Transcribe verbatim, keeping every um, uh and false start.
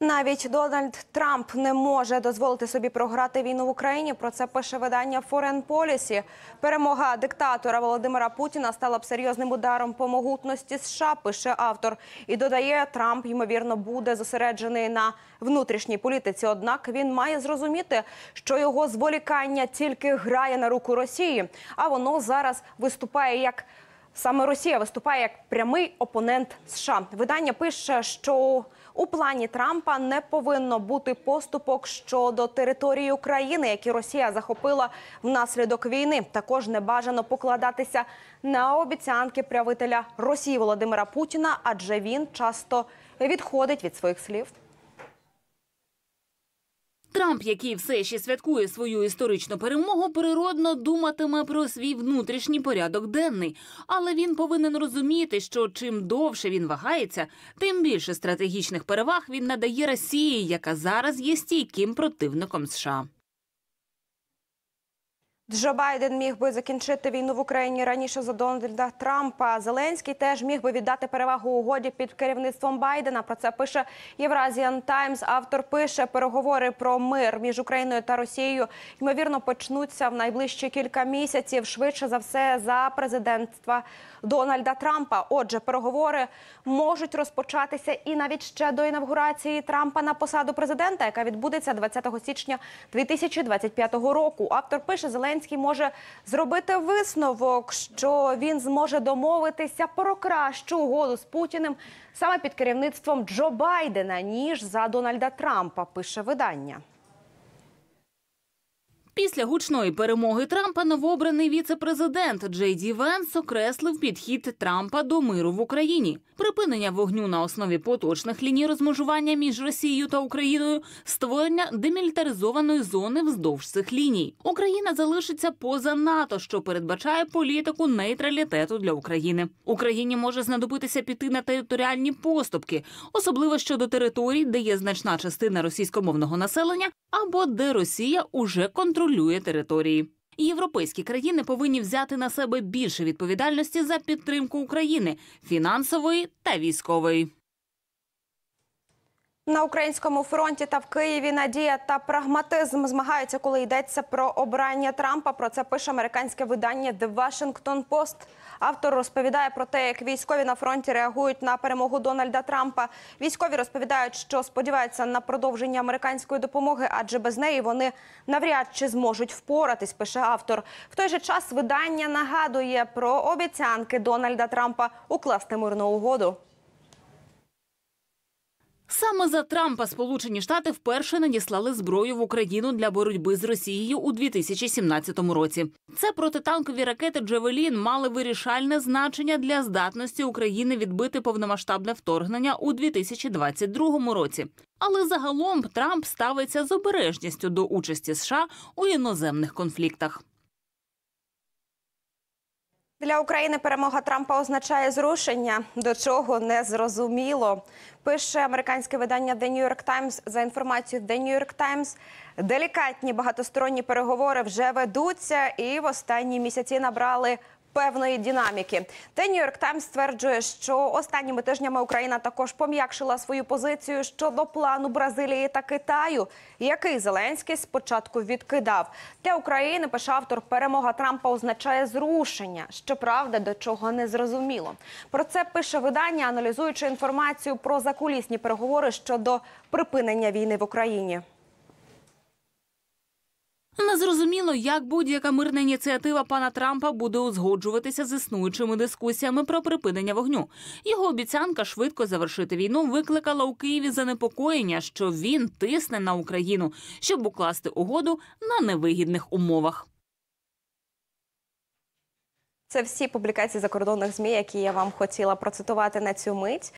Навіть Дональд Трамп не може дозволити собі програти війну в Україні. Про це пише видання Foreign Policy. Перемога диктатора Володимира Путіна стала б серйозним ударом по могутності США, пише автор. І додає, Трамп, ймовірно, буде зосереджений на внутрішній політиці. Однак він має зрозуміти, що його зволікання тільки грає на руку Росії. А воно зараз виступає як... Саме Росія виступає як прямий опонент США. Видання пише, що у плані Трампа не повинно бути поступок щодо території України, які Росія захопила внаслідок війни. Також не бажано покладатися на обіцянки правителя Росії Володимира Путіна, адже він часто відходить від своїх слів. Трамп, який все ще святкує свою історичну перемогу, природно думатиме про свій внутрішній порядок денний. Але він повинен розуміти, що чим довше він вагається, тим більше стратегічних переваг він надає Росії, яка зараз є стійким противником США. Джо Байден міг би закінчити війну в Україні раніше за Дональда Трампа. Зеленський теж міг би віддати перевагу угоді під керівництвом Байдена. Про це пише Євразіан Таймс. Автор пише, переговори про мир між Україною та Росією, ймовірно, почнуться в найближчі кілька місяців, швидше за все, за президентства Дональда Трампа. Отже, переговори можуть розпочатися і навіть ще до інавгурації Трампа на посаду президента, яка відбудеться двадцятого січня дві тисячі двадцять п'ятого року. Автор пише, Зеленський може зробити висновок, що він зможе домовитися про кращу угоду з Путіним саме під керівництвом Джо Байдена, ніж за Дональда Трампа, пише видання. Після гучної перемоги Трампа новообраний віце-президент Джей Ді Венс окреслив підхід Трампа до миру в Україні. Припинення вогню на основі поточних ліній розмежування між Росією та Україною, створення демілітаризованої зони вздовж цих ліній. Україна залишиться поза НАТО, що передбачає політику нейтралітету для України. Україні може знадобитися піти на територіальні поступки, особливо щодо територій, де є значна частина російськомовного населення, або де Росія уже контролює території. Європейські країни повинні взяти на себе більше відповідальності за підтримку України – фінансової та військової. На українському фронті та в Києві надія та прагматизм змагаються, коли йдеться про обрання Трампа. Про це пише американське видання The Washington Post. Автор розповідає про те, як військові на фронті реагують на перемогу Дональда Трампа. Військові розповідають, що сподіваються на продовження американської допомоги, адже без неї вони навряд чи зможуть впоратись, пише автор. В той же час видання нагадує про обіцянки Дональда Трампа укласти мирну угоду. Саме за Трампа Сполучені Штати вперше надіслали зброю в Україну для боротьби з Росією у дві тисячі сімнадцятому році. Це протитанкові ракети «Джавелін» мали вирішальне значення для здатності України відбити повномасштабне вторгнення у дві тисячі двадцять другому році. Але загалом Трамп ставиться з обережністю до участі США у іноземних конфліктах. Для України перемога Трампа означає зрушення, до чого не зрозуміло. Пише американське видання The New York Times. За інформацією The New York Times, делікатні багатосторонні переговори вже ведуться і в останні місяці набрали певної динаміки. The New York Times стверджує, що останніми тижнями Україна також пом'якшила свою позицію щодо плану Бразилії та Китаю, який Зеленський спочатку відкидав. Для України, пише автор, перемога Трампа означає зрушення. Щоправда, до чого не зрозуміло. Про це пише видання, аналізуючи інформацію про закулісні переговори щодо припинення війни в Україні. Незрозуміло, як будь-яка мирна ініціатива пана Трампа буде узгоджуватися з існуючими дискусіями про припинення вогню. Його обіцянка швидко завершити війну викликала у Києві занепокоєння, що він тисне на Україну, щоб укласти угоду на невигідних умовах. Це всі публікації закордонних ЗМІ, які я вам хотіла процитувати на цю мить.